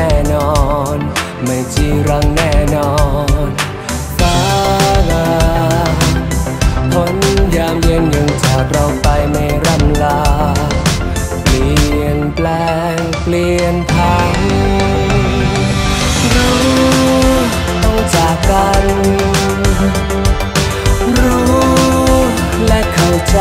น่นอนไม่จีรังแน่นอนฟ้าพ้นยามเย็นยังจากเราไปไม่ร่ำลาเปลี่ยนแปลงเปลี่ยนพันรู้ต้องจากกันรู้และเข้าใจ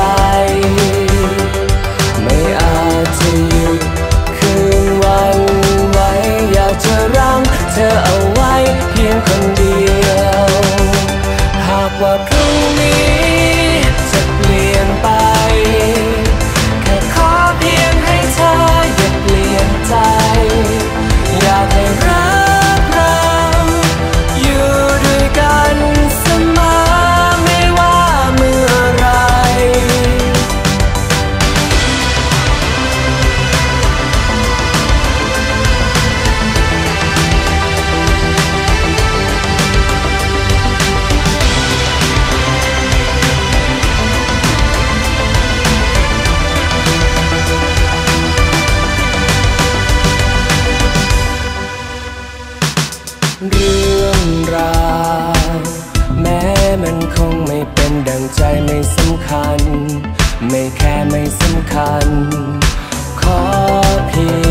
ไม่อาจจะหยุดคืนวันไว้อยากจะรั้งเธอเอาไว้เพียงคนเดียวหากว่าพรุ่งนี้จะเปลี่ยนไปแค่ขอเพียงให้เธออย่าเปลี่ยนใจอยากให้รักเราอยู่ด้วยกันเสมอไม่ว่าเมื่อไรเรื่องราวแม้มันคงไม่เป็นดังใจไม่สำคัญไม่แค่ไม่สำคัญขอเพีย